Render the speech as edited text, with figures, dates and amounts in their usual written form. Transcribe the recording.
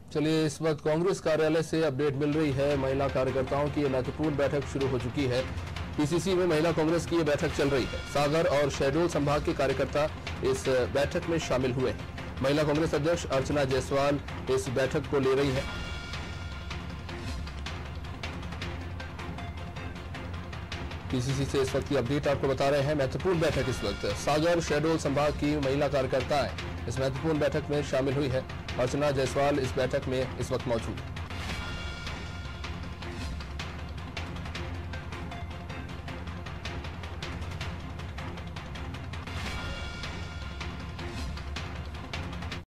चलिए, इस वक्त कांग्रेस कार्यालय से अपडेट मिल रही है। महिला कार्यकर्ताओं की महत्वपूर्ण बैठक शुरू हो चुकी है। पीसीसी में महिला कांग्रेस की ये बैठक चल रही है। सागर और शहडोल संभाग के कार्यकर्ता इस बैठक में शामिल हुए हैं। महिला कांग्रेस अध्यक्ष अर्चना जायसवाल इस बैठक को ले रही है। पीसीसी से इस वक्त की अपडेट आपको बता रहे हैं। महत्वपूर्ण बैठक इस वक्त सागर शहडोल संभाग की महिला कार्यकर्ताएं इस महत्वपूर्ण बैठक में शामिल हुई है। अर्चना जायसवाल इस बैठक में इस वक्त मौजूद है।